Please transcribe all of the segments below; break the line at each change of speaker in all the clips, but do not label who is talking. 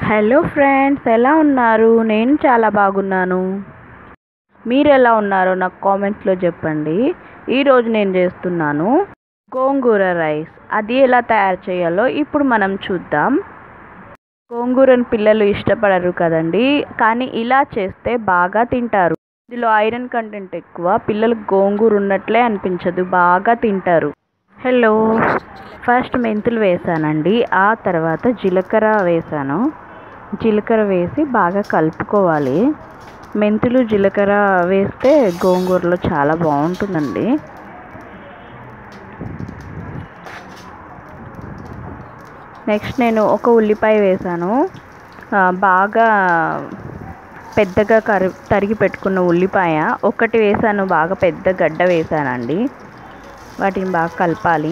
Hello friends, ఎలా ఉన్నారు? నేను చాలా బాగున్నాను. మీరు ఎలా ఉన్నారో నాకు కామెంట్స్లో చెప్పండి. ఈరోజు నేను చేస్తున్నాను గోంగూర రైస్. అది ఎలా తయారు చేయాలో ఇప్పుడు మనం చూద్దాం. గోంగూరను పిల్లలు ఇష్టపడరు కదండి, కానీ ఇలా చేస్తే బాగా తింటారు. ఇందులో ఐరన్ కంటెంట్ ఎక్కువ, పిల్లలకు గోంగూర ఉన్నట్లే అనిపించదు, బాగా తింటారు. హలో, ఫస్ట్ మెంతులు వేసానండి, ఆ తర్వాత జీలకర్ర వేసాను. జీలకర్ర వేసి బాగా కలుపుకోవాలి. మెంతులు జీలకర్ర వేస్తే గోంగూరలో చాలా బాగుంటుందండి. నెక్స్ట్ నేను ఒక ఉల్లిపాయ వేసాను. బాగా పెద్దగా తరిగి పెట్టుకున్న ఉల్లిపాయ ఒకటి వేసాను, బాగా పెద్ద గడ్డ వేసానండి. వాటిని బాగా కలపాలి.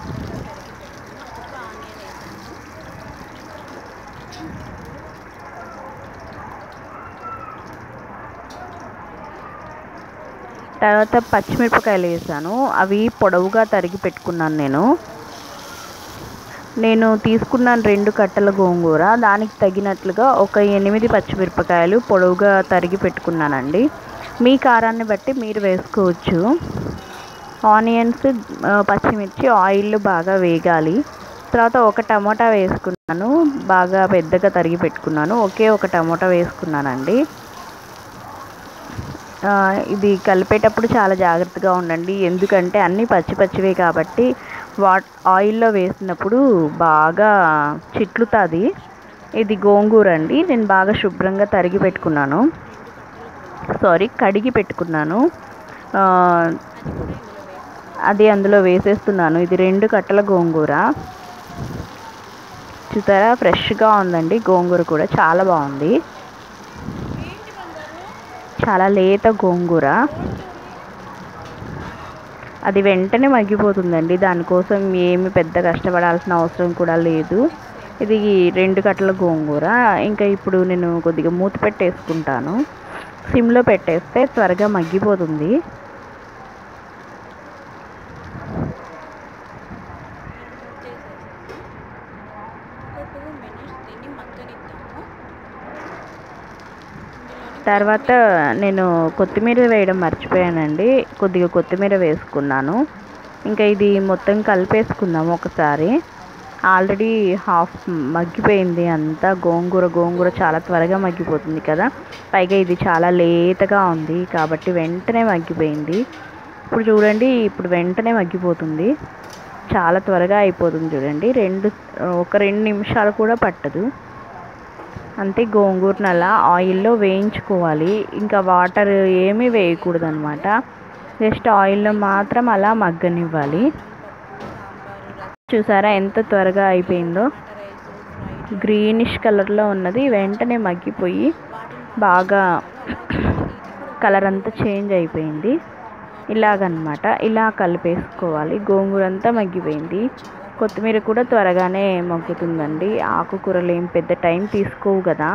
తర్వాత పచ్చిమిరపకాయలు వేసాను, అవి పొడవుగా తరిగి పెట్టుకున్నాను. నేను తీసుకున్నాను 2 కట్టల గోంగూర, దానికి తగినట్లుగా ఒక 8 పచ్చిమిరపకాయలు పొడవుగా తరిగి పెట్టుకున్నానండి. మీ కారాన్ని బట్టి మీరు వేసుకోవచ్చు. ఆనియన్స్, పచ్చిమిర్చి ఆయిల్లో బాగా వేగాలి. తర్వాత ఒక టమోటా వేసుకున్నాను, బాగా పెద్దగా తరిగి పెట్టుకున్నాను. ఒక టమోటా వేసుకున్నానండి. ఇది కలిపేటప్పుడు చాలా జాగ్రత్తగా ఉండండి, ఎందుకంటే అన్నీ పచ్చివే కాబట్టి ఆయిల్లో వేసినప్పుడు బాగా చిట్లుతుంది. ఇది గోంగూర అండి, నేను బాగా శుభ్రంగా కడిగి పెట్టుకున్నాను. అది అందులో వేసేస్తున్నాను. ఇది 2 కట్టల గోంగూర. చూసారా, ఫ్రెష్గా ఉందండి. గోంగూర కూడా చాలా బాగుంది, చాలా లేత గోంగూర. అది వెంటనే మగ్గిపోతుందండి, దానికోసం ఏమి పెద్ద కష్టపడాల్సిన అవసరం కూడా లేదు. ఇది 2 కట్టల గోంగూర. ఇంకా ఇప్పుడు నేను కొద్దిగా మూత పెట్టేసుకుంటాను. సిమ్లో పెట్టేస్తే త్వరగా మగ్గిపోతుంది. తర్వాత నేను కొత్తిమీర వేయడం మర్చిపోయానండి, కొద్దిగా కొత్తిమీర వేసుకున్నాను. ఇంకా ఇది మొత్తం కలిపేసుకుందాము ఒకసారి. ఆల్రెడీ హాఫ్ మగ్గిపోయింది అంతా. గోంగూర చాలా త్వరగా మగ్గిపోతుంది కదా, పైగా ఇది చాలా లేతగా ఉంది కాబట్టి వెంటనే మగ్గిపోయింది. ఇప్పుడు చూడండి, ఇప్పుడు వెంటనే మగ్గిపోతుంది, చాలా త్వరగా అయిపోతుంది. చూడండి, ఒక 2 నిమిషాలు కూడా పట్టదు. అంతే, గోంగూరను అలా ఆయిల్లో వేయించుకోవాలి. ఇంకా వాటర్ ఏమీ వేయకూడదు అనమాట, జస్ట్ ఆయిల్లో మాత్రం అలా మగ్గనివ్వాలి. చూసారా ఎంత త్వరగా అయిపోయిందో. గ్రీనిష్ కలర్లో ఉన్నది వెంటనే మగ్గిపోయి బాగా కలర్ అంతా చేంజ్ అయిపోయింది. ఇలాగనమాట, ఇలా కలిపేసుకోవాలి. గోంగూర అంతా మగ్గిపోయింది. కొత్తిమీర కూడా త్వరగానే మగ్గుతుందండి, ఆకుకూరలు ఏం పెద్ద టైం తీసుకోవు కదా.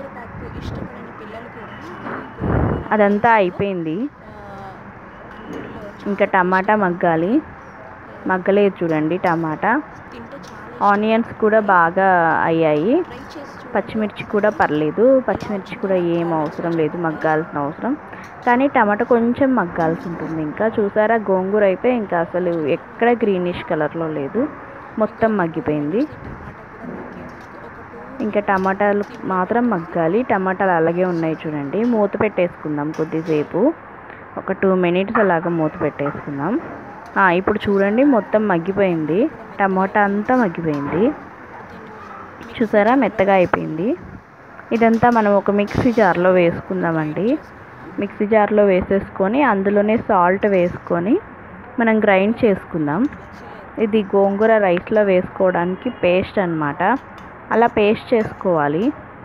అదంతా అయిపోయింది. ఇంకా టమాటా మగ్గాలి, మగ్గలేదు చూడండి టమాటా. ఆనియన్స్ కూడా బాగా అయ్యాయి, పచ్చిమిర్చి కూడా పర్లేదు, పచ్చిమిర్చి కూడా ఏం అవసరం లేదు మగ్గాల్సిన అవసరం, కానీ టమాటా కొంచెం మగ్గాల్సి ఉంటుంది. ఇంకా చూసారా, గోంగూర అయితే ఇంకా అసలు ఎక్కడ గ్రీనిష్ కలర్లో లేదు, మొత్తం మగ్గిపోయింది. ఇంకా టమాటాలు మాత్రం మగ్గాలి. టమాటాలు అలాగే ఉన్నాయి చూడండి. మూత పెట్టేసుకుందాం కొద్దిసేపు, ఒక 2 మినిట్స్ అలాగా మూత పెట్టేసుకుందాం. ఇప్పుడు చూడండి, మొత్తం మగ్గిపోయింది, టమాటా అంతా మగ్గిపోయింది. చూసారా, మెత్తగా అయిపోయింది. ఇదంతా మనం ఒక మిక్సీ జార్లో వేసుకుందామండి. మిక్సీ జార్లో వేసేసుకొని అందులోనే సాల్ట్ వేసుకొని మనం గ్రైండ్ చేసుకుందాం. ఇది గోంగూర రైస్లో వేసుకోవడానికి పేస్ట్ అన్నమాట, అలా పేస్ట్ చేసుకోవాలి.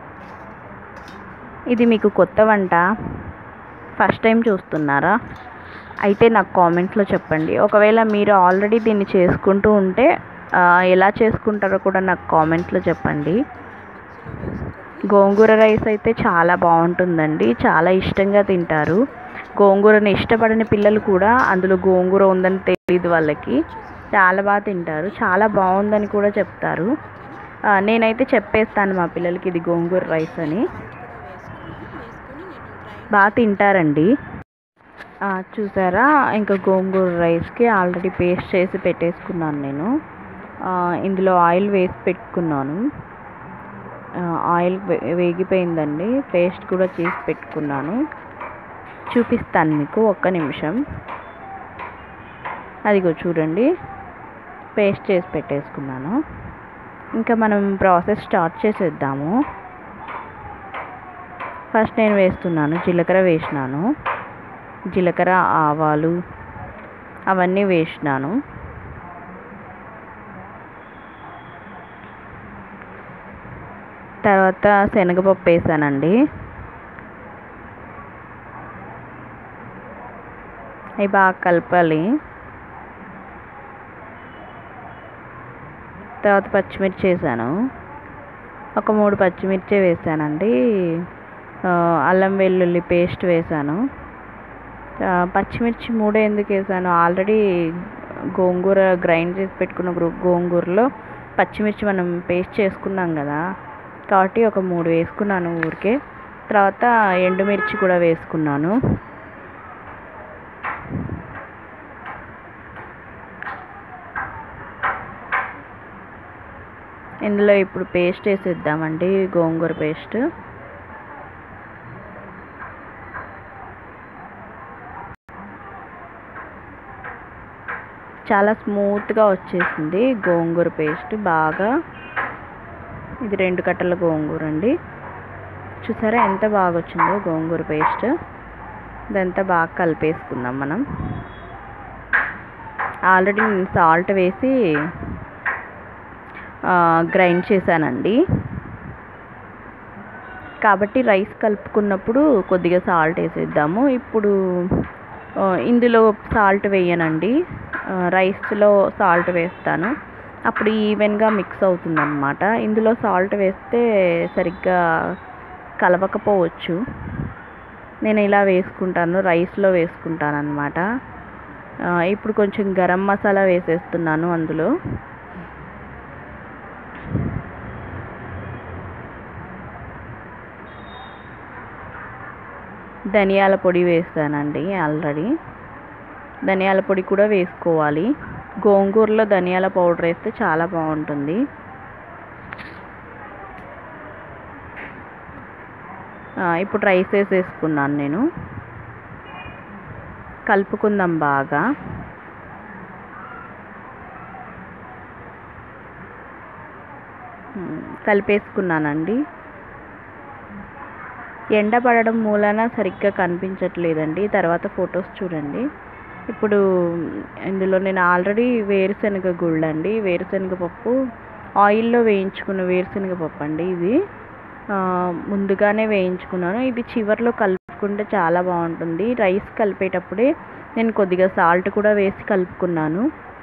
ఇది మీకు కొత్త వంట, ఫస్ట్ టైం చూస్తున్నారా? అయితే నాకు కామెంట్స్లో చెప్పండి. ఒకవేళ మీరు ఆల్రెడీ దీన్ని చేసుకుంటూ ఉంటే ఎలా చేసుకుంటారో కూడా నాకు కామెంట్స్లో చెప్పండి. గోంగూర రైస్ అయితే చాలా బాగుంటుందండి, చాలా ఇష్టంగా తింటారు. గోంగూరని ఇష్టపడని పిల్లలు కూడా అందులో గోంగూర ఉందని తెలియదు వాళ్ళకి, చాలా బాగా తింటారు, చాలా బాగుందని కూడా చెప్తారు. నేనైతే చెప్పేస్తాను మా పిల్లలకి ఇది గోంగూర రైస్ అని. బాగా తింటారండి. చూసారా, ఇంకా గోంగూర రైస్కి ఆల్రెడీ పేస్ట్ చేసి పెట్టేసుకున్నాను నేను. ఇందులో ఆయిల్ వేసి పెట్టుకున్నాను. ఆయిల్ వేగిపోయిందండి. పేస్ట్ కూడా చేసి పెట్టుకున్నాను. చూపిస్తాను మీకు, ఒక్క నిమిషం. అదిగో చూడండి, పేస్ట్ చేసి పెట్టేసుకున్నాను. ఇంకా మనం ప్రాసెస్ స్టార్ట్ చేసేద్దాము. ఫస్ట్ నేను వేస్తున్నాను, జీలకర్ర వేసినాను. జీలకర్ర, ఆవాలు అవన్నీ వేసినాను. తర్వాత శనగపప్పు వేసానండి. అవి బాగా కలపాలి. తర్వాత పచ్చిమిర్చి వేసాను. ఒక 3 పచ్చిమిర్చి వేసానండి. అల్లం వెల్లుల్లి పేస్ట్ వేసాను. పచ్చిమిర్చి 3 ఎందుకు వేసాను, ఆల్రెడీ గోంగూర గ్రైండ్ చేసి పెట్టుకున్న గోంగూరలో పచ్చిమిర్చి మనం పేస్ట్ చేసుకున్నాం కదా, కాబట్టి ఒక 3 వేసుకున్నాను ఊరికే. తర్వాత ఎండుమిర్చి కూడా వేసుకున్నాను. ఇందులో ఇప్పుడు పేస్ట్ వేసేద్దామండి, గోంగూర పేస్ట్. చాలా స్మూత్గా వచ్చేసింది గోంగూర పేస్ట్ బాగా. ఇది 2 కట్టల గోంగూర అండి. చూసారా ఎంత బాగా వచ్చిందో గోంగూర పేస్ట్. ఇదంతా బాగా కలిపేసుకుందాం మనం. ఆల్రెడీ నేను సాల్ట్ వేసి గ్రైండ్ చేశానండి, కాబట్టి రైస్ కలుపుకున్నప్పుడు కొద్దిగా సాల్ట్ వేసేద్దాము. ఇప్పుడు ఇందులో సాల్ట్ వేయనండి, రైస్లో సాల్ట్ వేస్తాను. అప్పుడు ఈవెన్గా మిక్స్ అవుతుందన్నమాట. ఇందులో సాల్ట్ వేస్తే సరిగ్గా కలవకపోవచ్చు. నేను ఇలా వేసుకుంటాను, రైస్లో వేసుకుంటాను అన్నమాట. ఇప్పుడు కొంచెం గరం మసాలా వేసేస్తున్నాను అందులో. ధనియాల పొడి వేస్తానండి ఆల్రెడీ. ధనియాల పొడి కూడా వేసుకోవాలి. గోంగూరలో ధనియాల పౌడర్ వేస్తే చాలా బాగుంటుంది. ఇప్పుడు రైస్ వేసేసుకున్నాను నేను. కలుపుకుందాం బాగా. కలిపేసుకున్నానండి. ఎండ పడడం మూలాన సరిగ్గా కనిపించట్లేదండి, తర్వాత ఫొటోస్ చూడండి. ఇప్పుడు ఇందులో నేను ఆల్రెడీ వేరుశనగ గుళ్ళు అండి, వేరుశనగ పప్పు ఆయిల్లో వేయించుకున్న వేరుశనగ పప్పు అండి. ఇది ముందుగానే వేయించుకున్నాను. ఇది చివర్లో కలుపుకుంటే చాలా బాగుంటుంది. రైస్ కలిపేటప్పుడే నేను కొద్దిగా సాల్ట్ కూడా వేసి కలుపుకున్నాను,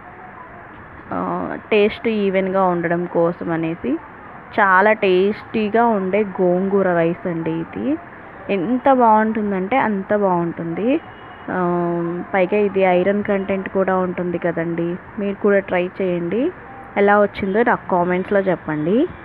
టేస్ట్ ఈవెన్గా ఉండడం కోసం అనేసి. చాలా టేస్టీగా ఉండే గోంగూర రైస్ అండి ఇది. ఎంత బాగుంటుందంటే అంత బాగుంటుంది. పైగా ఇది ఐరన్ కంటెంట్ కూడా ఉంటుంది కదండి. మీరు కూడా ట్రై చేయండి. ఎలా వచ్చిందో నాకు కామెంట్స్లో చెప్పండి.